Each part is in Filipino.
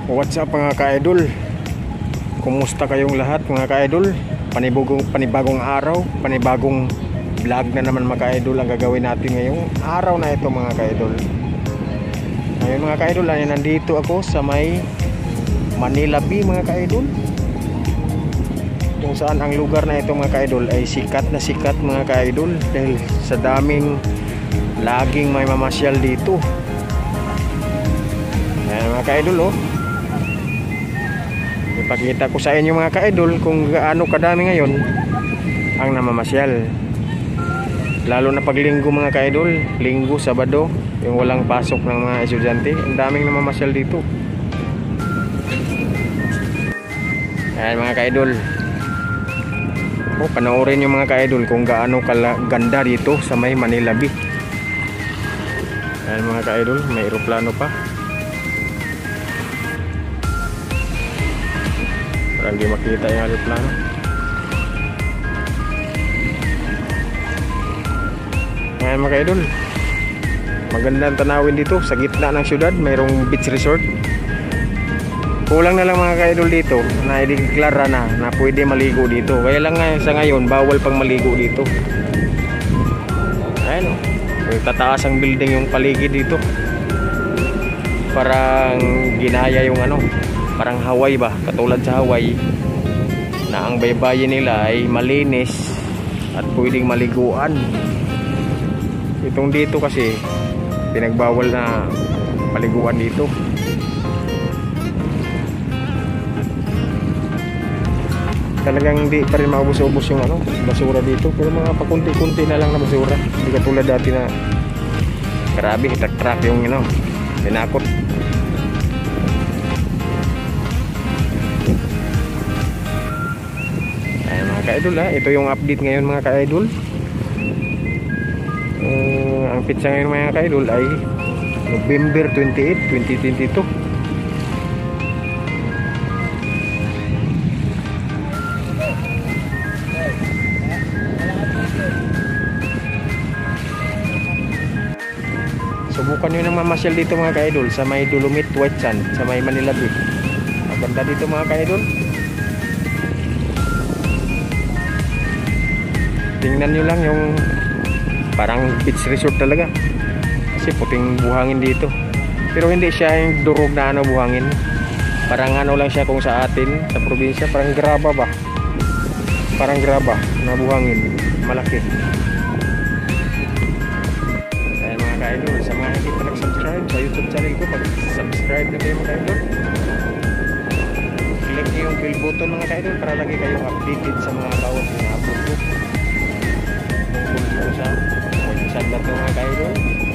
What's up mga ka-idol? Kumusta kayong lahat mga ka-idol? Panibagong araw, panibagong vlog na naman mga ka-idol ang gagawin natin ngayong araw na ito mga ka-idol. Ngayon mga ka-idol, ay nandito ako sa may Manila Bay mga ka-idol, kung saan ang lugar na ito mga ka-idol ay sikat na sikat mga ka-idol dahil sa daming laging may mamasyal dito. Ayan mga ka-idol, ipakita ko sa inyo mga ka-idol kung gaano kadami ngayon ang namamasyal, lalo na pag linggo mga ka-idol, linggo, sabado, yung walang pasok ng mga estudyante, ang daming namamasyal dito. Ayan mga ka-idol, panoorin nyo mga ka-idol kung gaano ganda dito sa may Manila Bay. Ayan mga ka-idol, may eroplano pa. Parang di makita yung eroplano. Ayan mga ka-idol, magandang tanawin dito sa gitna ng syudad. Mayroong beach resort. Kulang na lang mga ka-idol dito na ideklara na pwede maligo dito. Kaya lang sa ngayon bawal pang maligo dito. Ayan tataas ang building yung paligid dito. Parang ginaya yung parang Hawaii ba, katulad sa Hawaii na ang baybayin nila ay malinis at pwedeng maliguan. Itong dito kasi pinagbawal na paliguan dito. Talagang hindi pa rin maubos-ubos yung basura dito, pero mga pakunti-kunti na lang na basura, hindi katulad dati na grabe, hitak-trak yung tinakot. Ka-idol, ito yung update ngayon mga ka-idol. Ang pitsa ngayon mga ka-idol ay November 28, 2022. Subukan nyo ng mamasyal dito mga ka-idol sa may Dolomite White Sand, sa may Manila Bay. Maganda dito mga ka-idol. Tingnan nyo lang yung parang beach resort talaga, kasi puting buhangin dito, pero hindi siya yung durog na buhangin. Parang lang siya kung sa atin sa probinsya, parang graba ba, parang graba na buhangin malaki. Ayan mga ka-idol, sa mga hindi pa nag-subscribe sa YouTube channel ko, pag-subscribe na kayo mga ka-idol. Click nyo yung bell button mga ka-idol para lagi kayong updated sa mga bawat ina-upload ko. Sa White na ito mga ka-idol.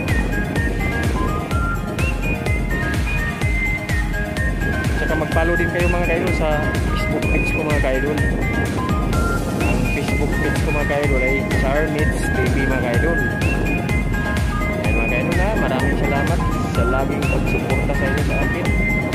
Tsaka mag-follow din kayo mga ka-idol sa Facebook page ko mga ka-idol. Ang Facebook page ko mga ka-idol ay Charmits TV mga ka-idol. Ayan mga ka-idol, maraming salamat sa laging pagsuporta sa inyo sa akin.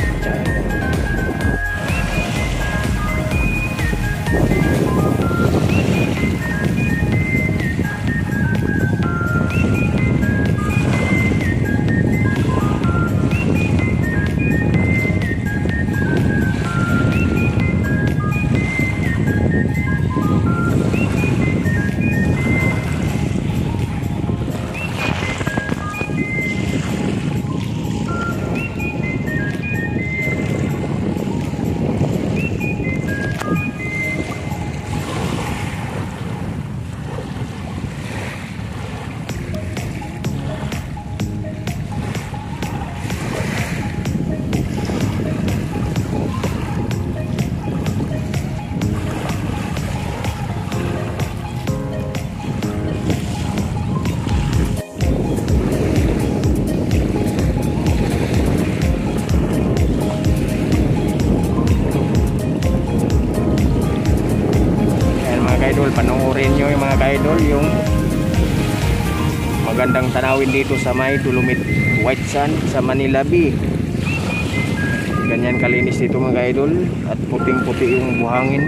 Panoorin nyo yung mga ka-idol yung magandang tanawin dito sa may Dolomite White Sand sa Manila Bay. Ganyan kalinis dito mga ka-idol, at puting-puti yung buhangin,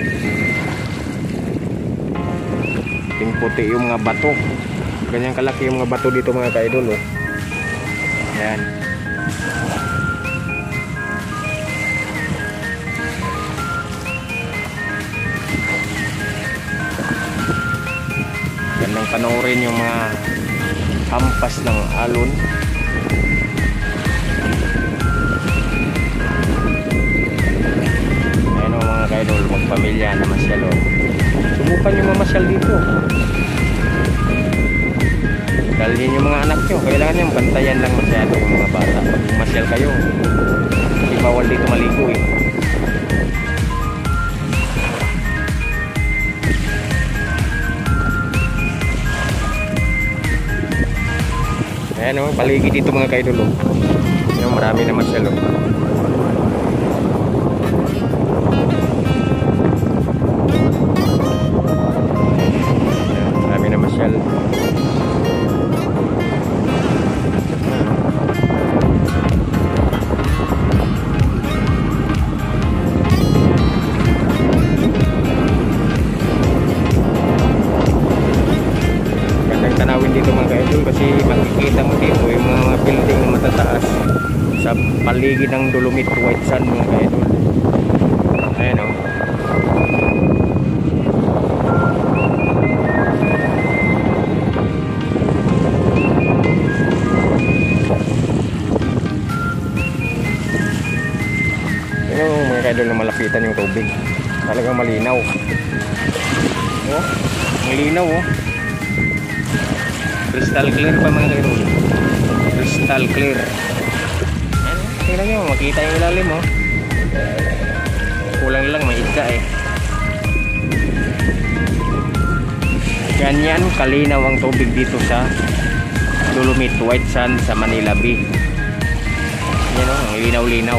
puting-puti yung mga bato. Ganyan kalaki yung mga bato dito mga ka-idol, oh. Ayan. yung mga hampas ng alon. Ayun o mga kaidol, magpamilya na masyal o. Subukan yung mamasyal dito. Dalhin yung mga anak nyo. Kailangan yung bantayan lang masyado yung mga bata. Pag masyal kayo, hindi bawal dito maligo eh. Ayan o, paligid dito mga kaidol o. Yung marami na masyal o. Marami na masyal. Tanawin dito mga kaidol kasi makikita mo dito yung mga building na matataas sa paligid ng Dolomite White Sand mga kaidol. Ayan o. Ayan o mga kaidol na malapitan yung tubig. Talagang malinaw. O, malinaw o. Crystal clear pa mga kaidol. Crystal clear. Ayan, tingnan nyo, makita yung ilalim oh. Kulang lang, may isda eh. Ganyan kalinaw ang tubig dito sa Dolomite White Sand sa Manila Bay. Yan o, ang linaw-linaw.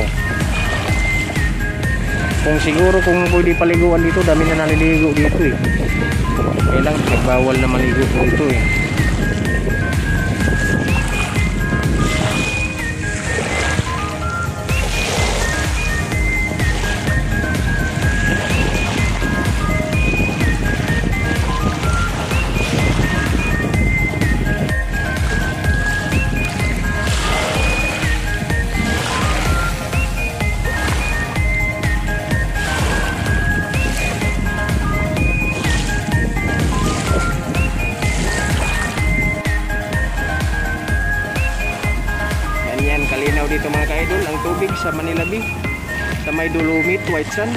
Kung siguro kung pwede paliguan dito, dami na naliligo dito eh. Kailang nagbawal na maligo dito eh. Kalinaw dito mga kaidol ang tubig sa Manila Bay sa may Dolomite White Sand.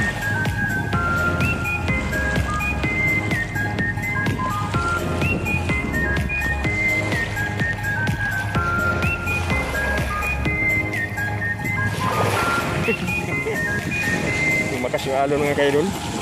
Tumakas yung alon mga kaidol.